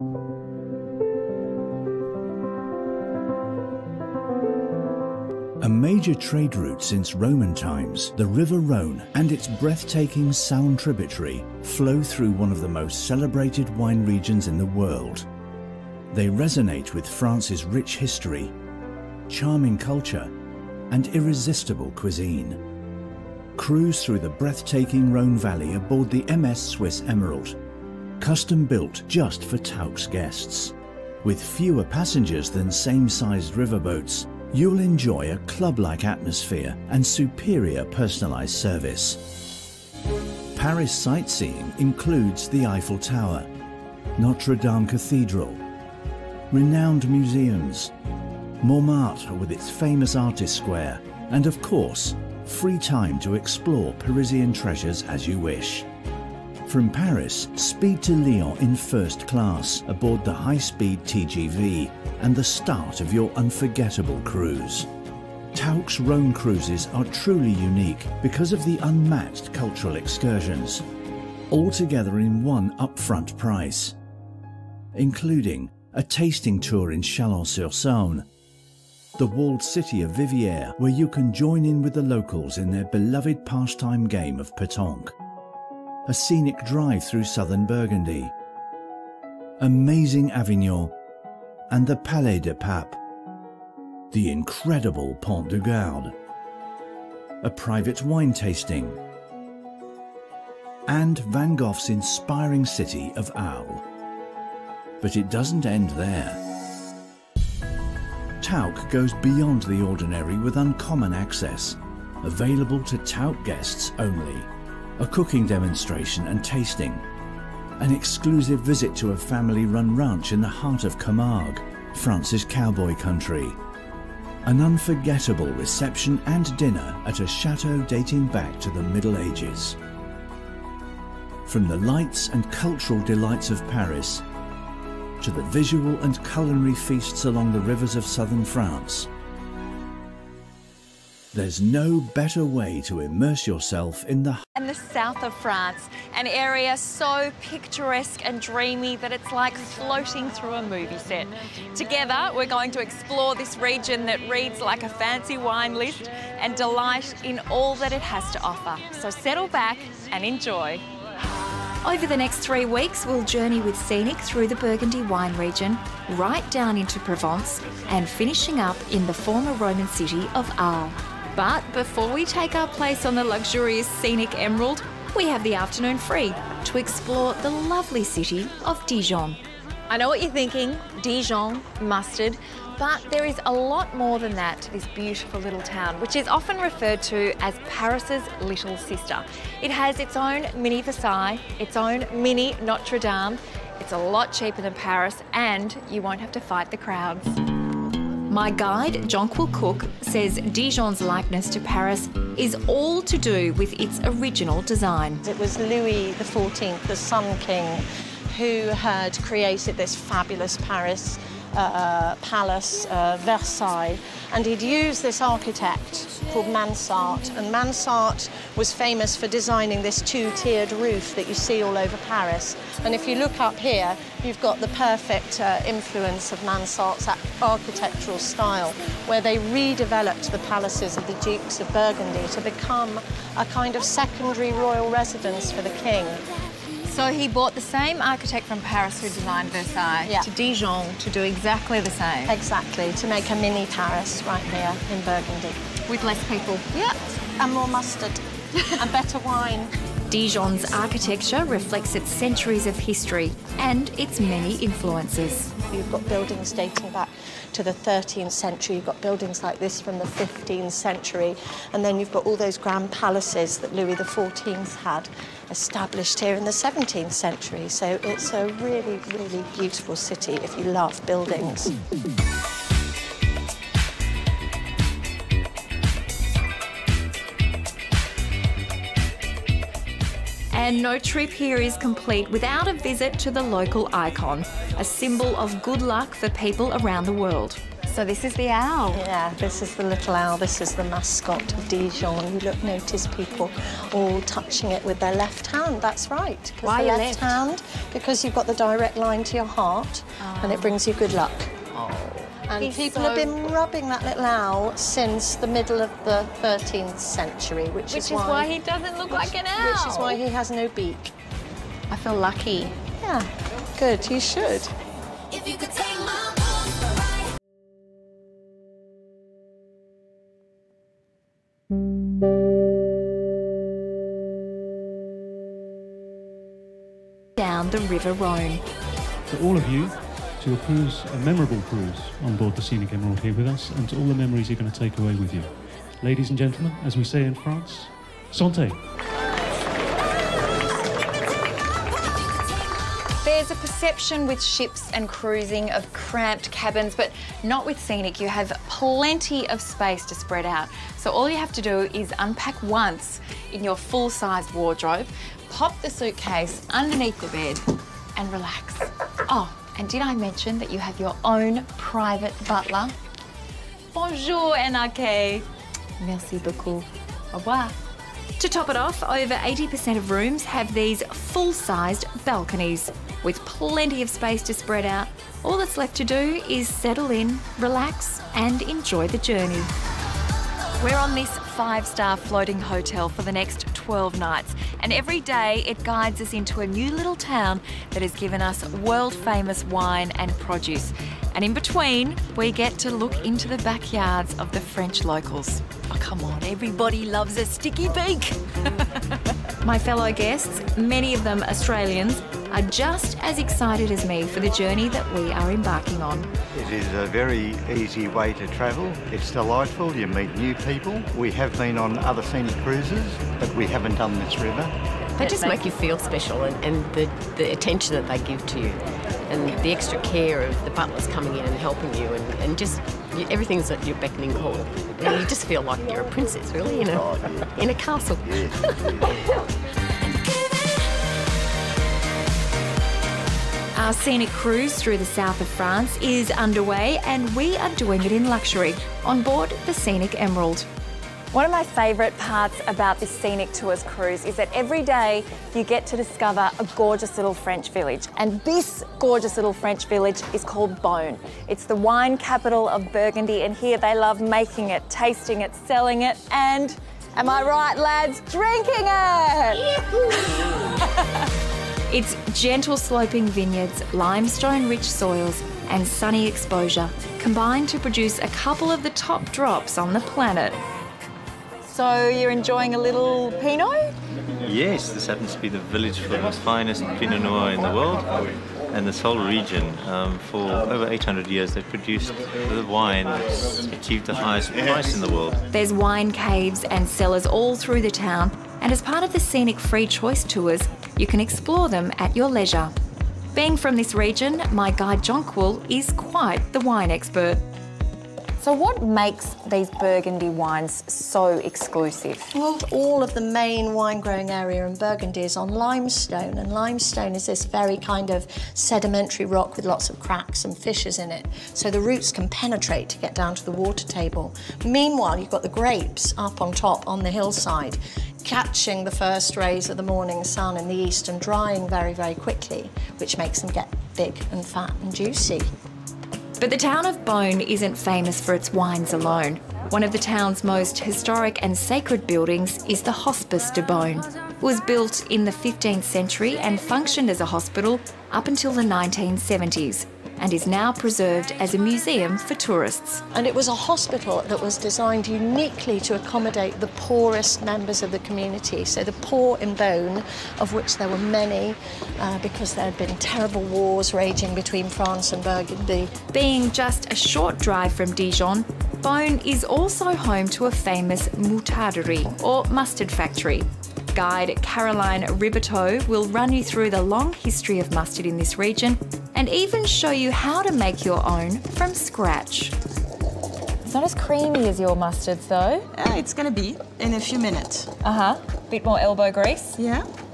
A major trade route since Roman times, the River Rhône and its breathtaking Saône tributary flow through one of the most celebrated wine regions in the world. They resonate with France's rich history, charming culture, and irresistible cuisine. Cruise through the breathtaking Rhône Valley aboard the MS Swiss Emerald, custom built just for Tauck's guests. With fewer passengers than same-sized riverboats, you'll enjoy a club-like atmosphere and superior personalised service. Paris sightseeing includes the Eiffel Tower, Notre Dame Cathedral, renowned museums, Montmartre with its famous artist square, and of course, free time to explore Parisian treasures as you wish. From Paris, speed to Lyon in first class aboard the high-speed TGV and the start of your unforgettable cruise. Tauck's Rhône cruises are truly unique because of the unmatched cultural excursions, all together in one upfront price, including a tasting tour in Chalon-sur-Saône, the walled city of Viviers, where you can join in with the locals in their beloved pastime game of pétanque, a scenic drive through southern Burgundy, amazing Avignon, and the Palais de Pape, the incredible Pont du Gard, a private wine tasting, and Van Gogh's inspiring city of Arles. But it doesn't end there. Tauck goes beyond the ordinary with uncommon access, available to Tauck guests only. A cooking demonstration and tasting, an exclusive visit to a family-run ranch in the heart of Camargue, France's cowboy country, an unforgettable reception and dinner at a chateau dating back to the Middle Ages. From the lights and cultural delights of Paris to the visual and culinary feasts along the rivers of southern France, there's no better way to immerse yourself in the south of France, an area so picturesque and dreamy that it's like floating through a movie set. Together, we're going to explore this region that reads like a fancy wine list and delight in all that it has to offer. So settle back and enjoy. Over the next 3 weeks, we'll journey with Scenic through the Burgundy wine region, right down into Provence, and finishing up in the former Roman city of Arles. But before we take our place on the luxurious Scenic Emerald, we have the afternoon free to explore the lovely city of Dijon. I know what you're thinking, Dijon, mustard, but there is a lot more than that to this beautiful little town, which is often referred to as Paris's little sister. It has its own mini Versailles, its own mini Notre Dame. It's a lot cheaper than Paris, and you won't have to fight the crowds. My guide, Jonquil Cook, says Dijon's likeness to Paris is all to do with its original design. It was Louis XIV, the Sun King, who had created this fabulous Paris palace, Versailles, and he'd used this architect called Mansart, and Mansart was famous for designing this two-tiered roof that you see all over Paris. And if you look up here, you've got the perfect influence of Mansart's architectural style, where they redeveloped the palaces of the Dukes of Burgundy to become a kind of secondary royal residence for the king. So he bought the same architect from Paris who designed Versailles to Dijon to do exactly the same. Exactly, to make a mini Paris right here in Burgundy. With less people. Yeah, and more mustard and better wine. Dijon's architecture reflects its centuries of history and its many influences. You've got buildings dating back to the 13th century, you've got buildings like this from the 15th century, and then you've got all those grand palaces that Louis XIV had established here in the 17th century. So it's a really, really beautiful city if you love buildings. And no trip here is complete without a visit to the local icon, a symbol of good luck for people around the world. So this is the owl. Yeah, this is the little owl. This is the mascot of Dijon. You notice people all touching it with their left hand. That's right. Why the your left hand? Because you've got the direct line to your heart, and it brings you good luck. Oh. And people have been rubbing that little owl since the middle of the 13th century, which is why he doesn't look like an owl. Which is why he has no beak. I feel lucky. Yeah, good. You should. If you could take my pulse for a ride. Down the River Rhone. To all of you, to a cruise, a memorable cruise on board the Scenic Emerald here with us, and to all the memories you're going to take away with you. Ladies and gentlemen, as we say in France, santé. There's a perception with ships and cruising of cramped cabins, but not with Scenic. You have plenty of space to spread out. So all you have to do is unpack once in your full-sized wardrobe, pop the suitcase underneath the bed and relax. Oh, and did I mention that you have your own private butler? Bonjour, NRK. Merci beaucoup. Au revoir. To top it off, over 80% of rooms have these full-sized balconies. With plenty of space to spread out, all that's left to do is settle in, relax and enjoy the journey. We're on this 5-star floating hotel for the next 12 nights, and every day it guides us into a new little town that has given us world-famous wine and produce. And in between, we get to look into the backyards of the French locals. Oh, come on, everybody loves a sticky beak. My fellow guests, many of them Australians, are just as excited as me for the journey that we are embarking on. It is a very easy way to travel. It's delightful. You meet new people. We have been on other scenic cruises, but we haven't done this river. They just make you feel special, and the attention that they give to you, and the extra care of the butlers coming in and helping you, and just everything's at your beckoning call. And you just feel like you're a princess, really, in a castle. Our scenic cruise through the south of France is underway, and we are doing it in luxury on board the Scenic Emerald. One of my favourite parts about this Scenic Tours cruise is that every day you get to discover a gorgeous little French village. And this gorgeous little French village is called Beaune. It's the wine capital of Burgundy, and here they love making it, tasting it, selling it, and, am I right, lads, drinking it! Its gentle sloping vineyards, limestone-rich soils and sunny exposure combine to produce a couple of the top drops on the planet. So you're enjoying a little Pinot? Yes, this happens to be the village for the finest Pinot Noir in the world, and this whole region, for over 800 years, they've produced the wine that's achieved the highest price in the world. There's wine caves and cellars all through the town, and as part of the Scenic Free Choice Tours, you can explore them at your leisure. Being from this region, my guide Jonquil is quite the wine expert. So what makes these Burgundy wines so exclusive? Well, all of the main wine growing area in Burgundy is on limestone, and limestone is this very kind of sedimentary rock with lots of cracks and fissures in it, so the roots can penetrate to get down to the water table. Meanwhile, you've got the grapes up on top on the hillside, catching the first rays of the morning sun in the east and drying very, very quickly, which makes them get big and fat and juicy. But the town of Beaune isn't famous for its wines alone. One of the town's most historic and sacred buildings is the Hospice de Beaune. It was built in the 15th century and functioned as a hospital up until the 1970s, and is now preserved as a museum for tourists. And it was a hospital that was designed uniquely to accommodate the poorest members of the community. So the poor in Beaune, of which there were many, because there had been terrible wars raging between France and Burgundy. Being just a short drive from Dijon, Beaune is also home to a famous moutarderie, or mustard factory. Guide Caroline Riberteau will run you through the long history of mustard in this region and even show you how to make your own from scratch. It's not as creamy as your mustards though. It's gonna be in a few minutes. Bit more elbow grease. Yeah.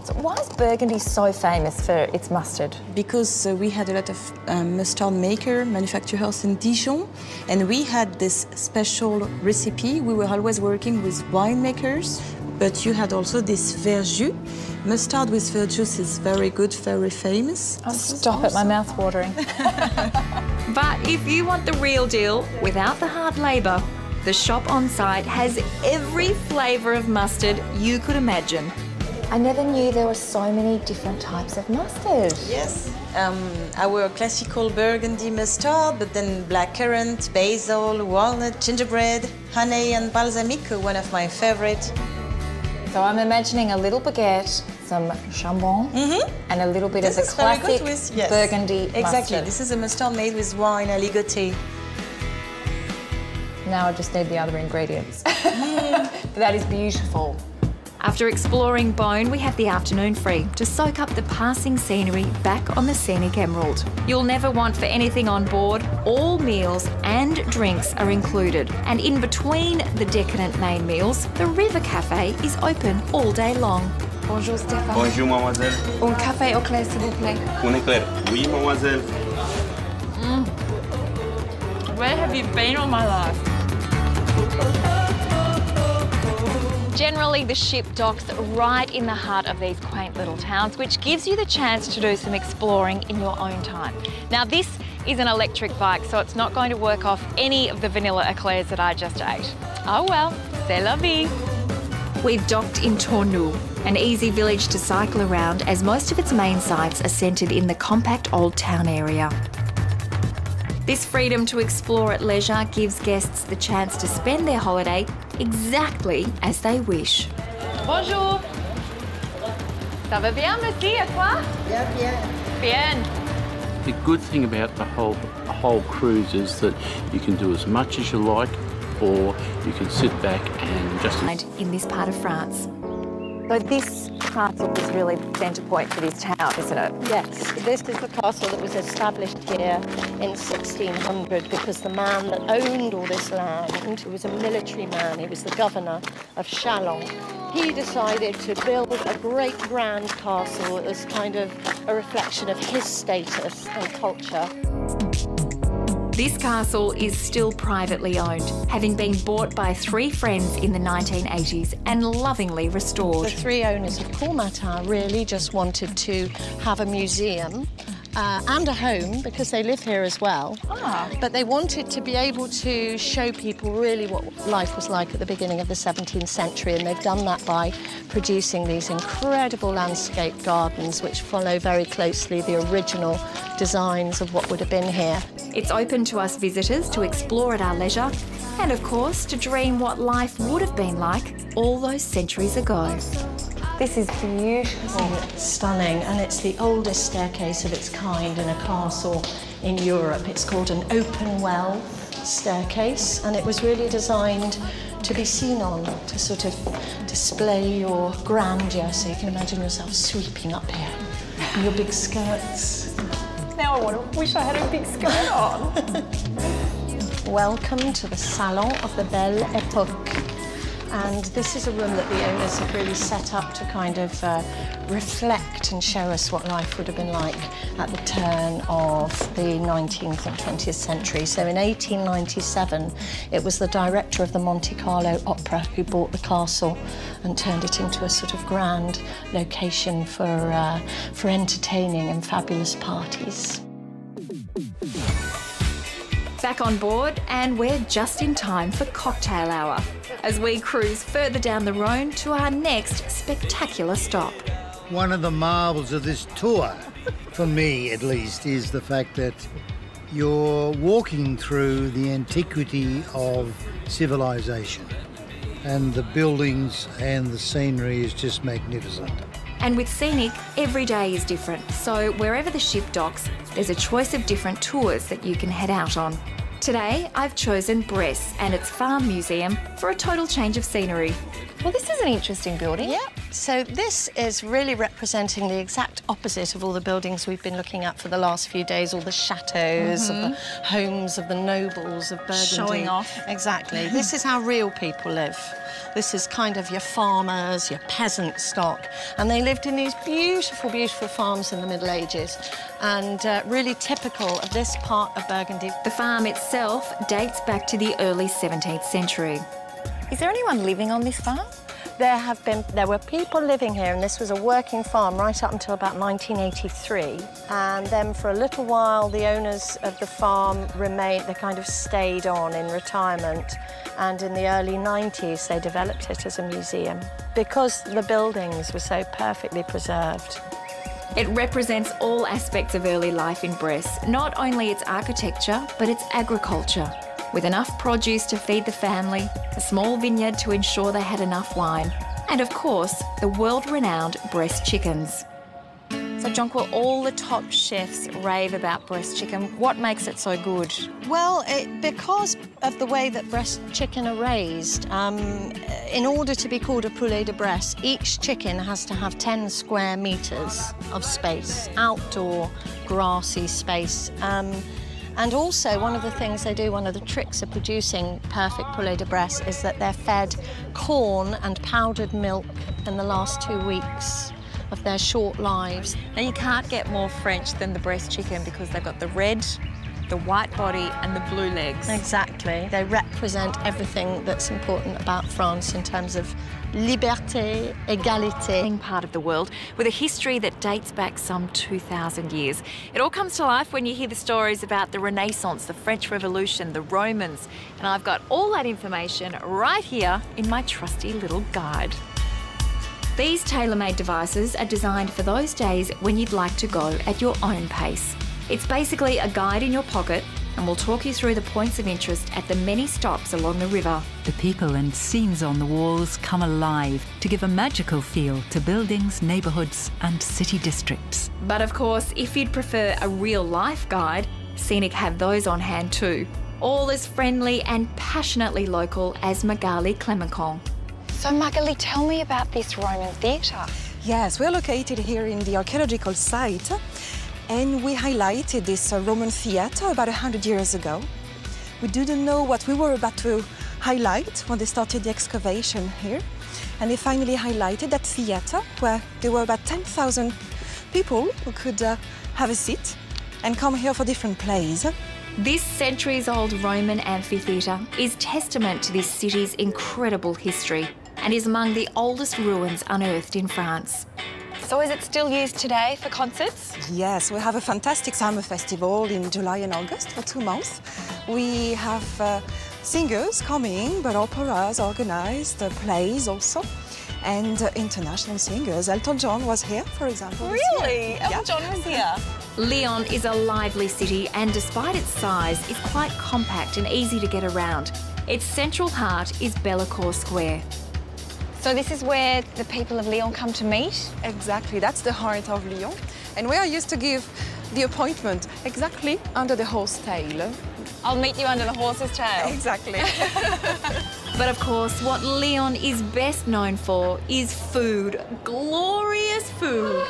So why is Burgundy so famous for its mustard? Because we had a lot of mustard manufacturers in Dijon, and we had this special recipe. We were always working with winemakers, but you had also this verjus. Mustard with verjus is very good, very famous. Oh, stop it, my mouth's watering. But if you want the real deal, without the hard labour, the shop on site has every flavour of mustard you could imagine. I never knew there were so many different types of mustard. Yes. Our classical Burgundy mustard, but then blackcurrant, basil, walnut, gingerbread, honey and balsamic are one of my favourite. So I'm imagining a little baguette, some chambon, and a little bit of the classic Burgundy Exactly. mustard. This is a mustard made with wine, aligoté. Now I just need the other ingredients. But that is beautiful. After exploring Beaune, we have the afternoon free to soak up the passing scenery back on the Scenic Emerald. You'll never want for anything on board. All meals and drinks are included. And in between the decadent main meals, the River Cafe is open all day long. Bonjour Stéphane. Bonjour, mademoiselle. Un café au clair, s'il vous plaît. Un éclair. Oui, mademoiselle. Where have you been all my life? Generally, the ship docks right in the heart of these quaint little towns, which gives you the chance to do some exploring in your own time. Now, this is an electric bike, so it's not going to work off any of the vanilla eclairs that I just ate. Oh well, c'est la vie. We've docked in Tournou, an easy village to cycle around as most of its main sites are centred in the compact old town area. This freedom to explore at leisure gives guests the chance to spend their holiday exactly as they wish. Bonjour. Ça va bien, merci, et toi? Bien, bien. Bien. The good thing about the whole cruise is that you can do as much as you like, or you can sit back and just... In this part of France. So this castle is really the centre point for this town, isn't it? Yes, this is the castle that was established here in 1600 because the man that owned all this land, he was a military man, he was the governor of Châlons. He decided to build a great grand castle as kind of a reflection of his status and culture. This castle is still privately owned, having been bought by 3 friends in the 1980s and lovingly restored. The 3 owners of Courmatin really just wanted to have a museum and a home, because they live here as well. But they wanted to be able to show people really what life was like at the beginning of the 17th century, and they've done that by producing these incredible landscape gardens which follow very closely the original designs of what would have been here. It's open to us visitors to explore at our leisure and, of course, to dream what life would have been like all those centuries ago. This is beautiful. It's stunning, and it's the oldest staircase of its kind in a castle in Europe. It's called an open well staircase, and it was really designed to be seen on, to sort of display your grandeur, so you can imagine yourself sweeping up here in your big skirts. Now I wish I had a big skirt on. Welcome to the Salon of the Belle Époque. And this is a room that the owners have really set up to kind of reflect and show us what life would have been like at the turn of the 19th and 20th century. So in 1897, it was the director of the Monte Carlo Opera who bought the castle and turned it into a sort of grand location for entertaining and fabulous parties. Back on board, and we're just in time for cocktail hour as we cruise further down the Rhône to our next spectacular stop. One of the marvels of this tour, for me at least, is the fact that you're walking through the antiquity of civilization, and the buildings and the scenery is just magnificent. And with Scenic, every day is different, so wherever the ship docks, there's a choice of different tours that you can head out on. Today, I've chosen Bresse and its farm museum for a total change of scenery. Well, this is an interesting building. Yeah, so this is really representing the exact opposite of all the buildings we've been looking at for the last few days, all the chateaux, of the homes of the nobles of Burgundy. Showing off. Exactly. This is how real people live. This is kind of your farmers, your peasant stock. And they lived in these beautiful, beautiful farms in the Middle Ages, and really typical of this part of Burgundy. The farm itself dates back to the early 17th century. Is there anyone living on this farm? There were people living here, and this was a working farm right up until about 1983. And then for a little while, the owners of the farm remained, they kind of stayed on in retirement. And in the early 90s, they developed it as a museum because the buildings were so perfectly preserved. It represents all aspects of early life in Bresse, not only its architecture, but its agriculture. With enough produce to feed the family, a small vineyard to ensure they had enough wine, and of course, the world-renowned Bresse chickens. So, Jonquil, all the top chefs rave about Bresse chicken. What makes it so good? Well, because of the way that Bresse chicken are raised, in order to be called a poulet de Bresse, each chicken has to have 10 square metres of space, outdoor, grassy space. And also, one of the things they do, one of the tricks of producing perfect poulet de Bresse is that they're fed corn and powdered milk in the last 2 weeks of their short lives. Now, you can't get more French than the Bresse chicken because they've got the red, the white body and the blue legs. Exactly. They represent everything that's important about France in terms of liberté, égalité. Part of the world with a history that dates back some 2,000 years. It all comes to life when you hear the stories about the Renaissance, the French Revolution, the Romans, and I've got all that information right here in my trusty little guide. These tailor-made devices are designed for those days when you'd like to go at your own pace. It's basically a guide in your pocket, and we'll talk you through the points of interest at the many stops along the river. The people and scenes on the walls come alive to give a magical feel to buildings, neighbourhoods and city districts. But of course, if you'd prefer a real-life guide, Scenic have those on hand too. All as friendly and passionately local as Magali Clemencon. So, Magali, tell me about this Roman theatre. Yes, we're located here in the archaeological site, and we highlighted this Roman theatre about 100 years ago. We didn't know what we were about to highlight when they started the excavation here, and they finally highlighted that theatre where there were about 10,000 people who could have a seat and come here for different plays. This centuries-old Roman amphitheatre is testament to this city's incredible history and is among the oldest ruins unearthed in France. So is it still used today for concerts? Yes, we have a fantastic summer festival in July and August for 2 months. We have singers coming, but operas organised, plays also, and international singers. Elton John was here, for example. Really? Elton John was here? Lyon is a lively city and despite its size, is quite compact and easy to get around. Its central heart is Bellecour Square. So this is where the people of Lyon come to meet? Exactly, that's the heart of Lyon. And we are used to give the appointment exactly under the horse tail. I'll meet you under the horse's tail. Exactly. But of course, what Lyon is best known for is food. Glorious food.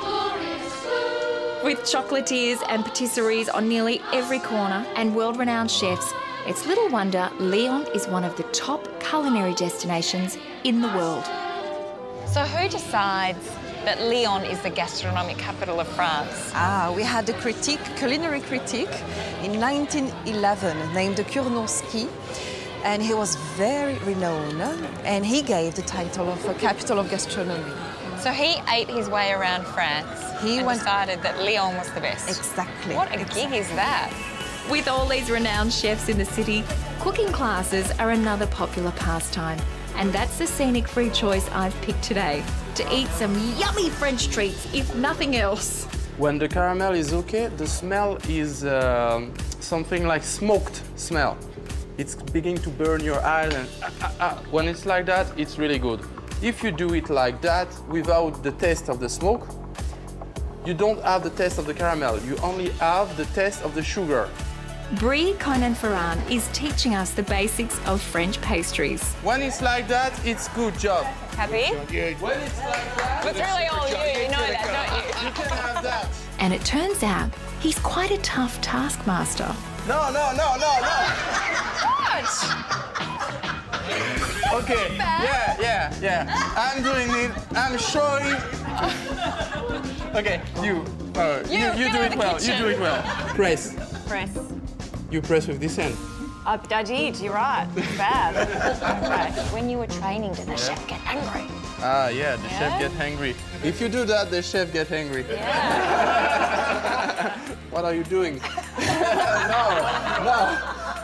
With chocolatiers and patisseries on nearly every corner and world-renowned chefs, it's little wonder Lyon is one of the top culinary destinations in the world. So who decides that Lyon is the gastronomic capital of France? We had a culinary critic in 1911 named Kurnowski, and he was very renowned, and he gave the title of capital of gastronomy. So he ate his way around France and decided that Lyon was the best. Exactly. What a gig is that? With all these renowned chefs in the city, cooking classes are another popular pastime. And that's the scenic free choice I've picked today, to eat some yummy French treats, if nothing else. When the caramel is okay, the smell is something like smoked smell. It's beginning to burn your eyes, and when it's like that, it's really good. If you do it like that, without the taste of the smoke, you don't have the taste of the caramel. You only have the taste of the sugar. Brie Conan-Ferrand is teaching us the basics of French pastries. When it's like that, it's good job. Happy? When it's like that, It's really all you know that, don't you? you can have that. And it turns out he's quite a tough taskmaster. No. What? Okay. Yeah. I'm doing it. I'm showing. Okay, you do it well. You do it well. Press. Press. You press with this hand. I did, you're right. It's bad. Okay. When you were training, did the chef get angry? Ah, yeah, the chef get angry. If you do that, the chef get angry. Yeah. What are you doing? No.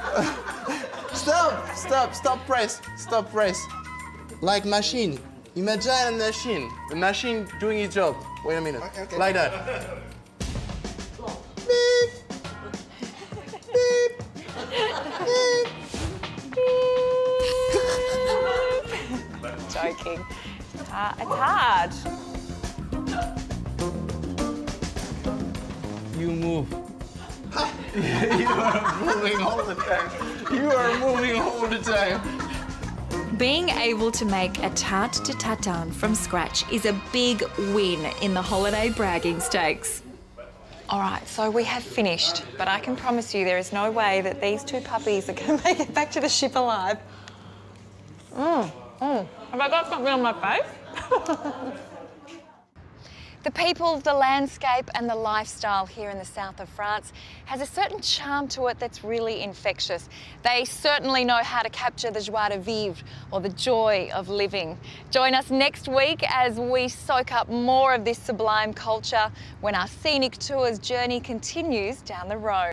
Stop press. Like machine. Imagine a machine. The machine doing its job. Wait a minute. Okay. Like that. Beep. Beep. Joking. It's hard. You move. You are moving all the time. Being able to make a tarte de tatin from scratch is a big win in the holiday bragging stakes. All right, so we have finished, but I can promise you there is no way that these two puppies are going to make it back to the ship alive. Have I got something on my face? The people, the landscape and the lifestyle here in the south of France has a certain charm to it that's really infectious. They certainly know how to capture the joie de vivre, or the joy of living. Join us next week as we soak up more of this sublime culture when our scenic tours journey continues down the road.